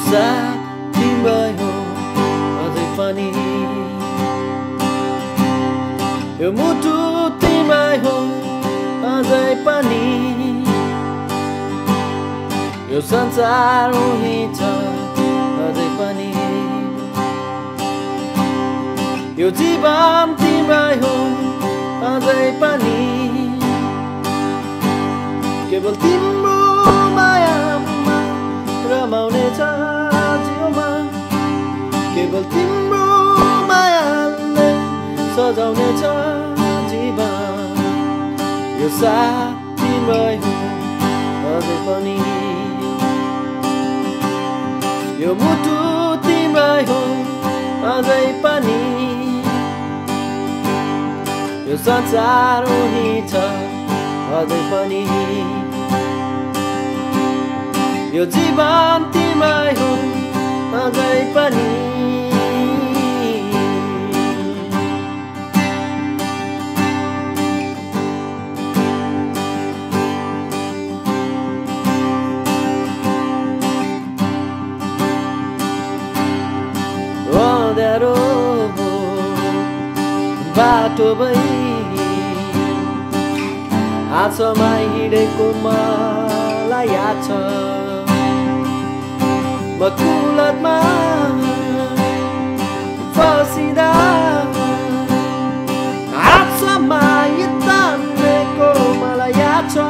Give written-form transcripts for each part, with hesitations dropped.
साथ तिम्रै हो अझै पनि यो मुटु तिम्रै हो अझै पनि यो संसार उही छ अझै पनि यो जीवन तिम्रै हो अझै पनि केवल तिम्रो मायामा रमाउने छ जिउमा केवल तिम्रो मायाले सजाउने छ जीवन यो साथ तिम्रै हो अझै पनि यो मुटु तिम्रै हो अझै पनि यो संसार उही छ अझै पनि यो जीवन तिम्रै हो अझै पनि अँध्यारो बाटो भई आँसमा हिँडेको मलाई याद छ म कुलतमा फसिँदा आँसमा तानेको मलाई याद छ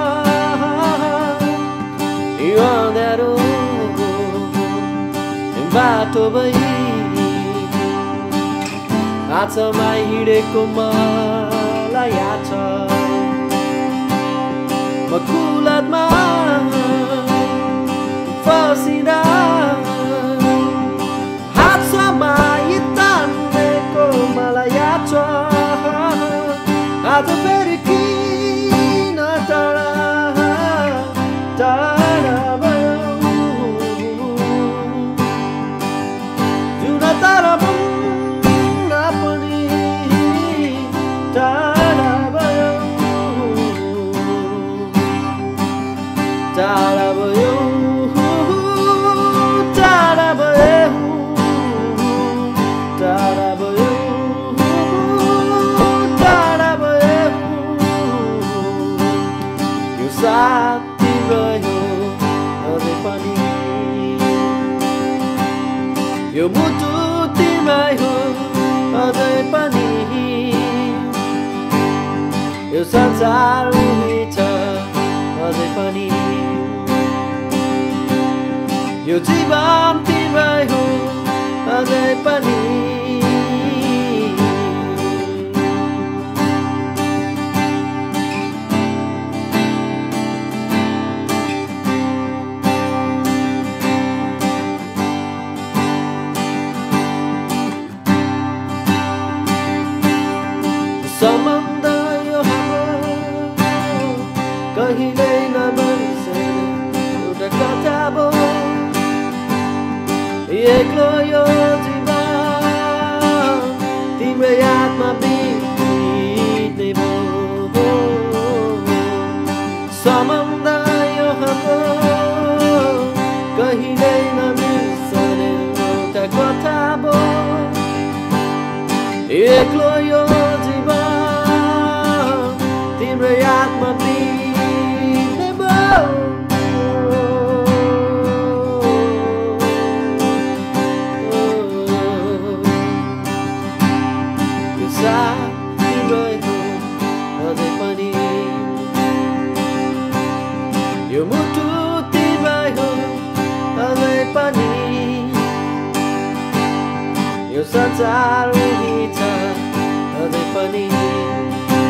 यो अँध्यारो बाटो भई आँसमा हिँडेको मलाई याद छ म कुलतमा फसिँदा हातमा तानेको मलाई याद छ आज फेरि किन टाढा टाढा भयो जुन तारा बन्न पनि टाढा भयो टाढा भयो टाढा भयो टाढा भयो टाढा भयो यो साथ तिम्रै हो अझै पनि यो मुटु तिम्रै हो अझै पनि यो संसार उही छ अझै पनि यो जीवन तिम्रै हो अझै पनि सम्बन्ध यो हाम्रो कहिल्यै नबिर्सने एउटा कथा भयो एक्लो यो जीवन तिम्रो यादमा बित्ने भयो सम्बन्ध यो हाम्रो कहिल्यै नबिर्सने एउटा कथा भयो एक्लो यो जीवन तिम्रो यादमा बित्ने भयो तिम्रै हो अझै पनि यो मुटु तिम्रै हो अझै पनि यो संसार उही छ अझै पनि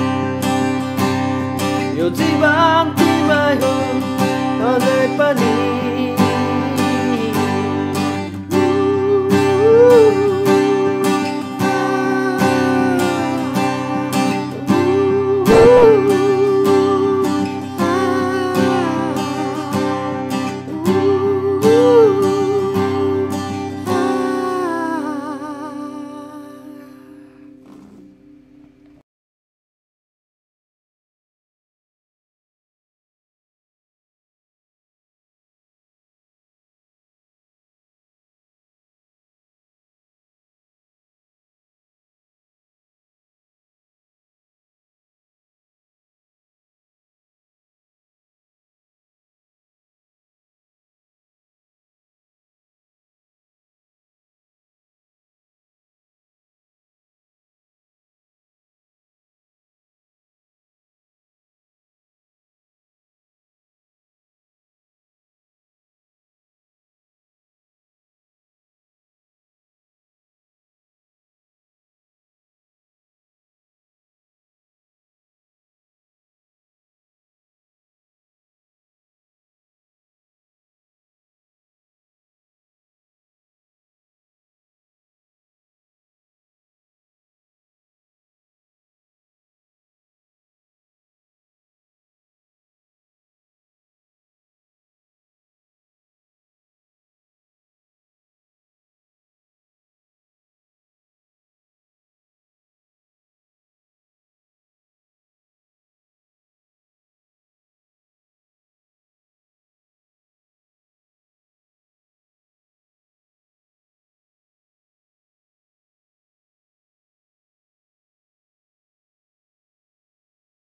यो जीवन तिम्रै हो अझै पनि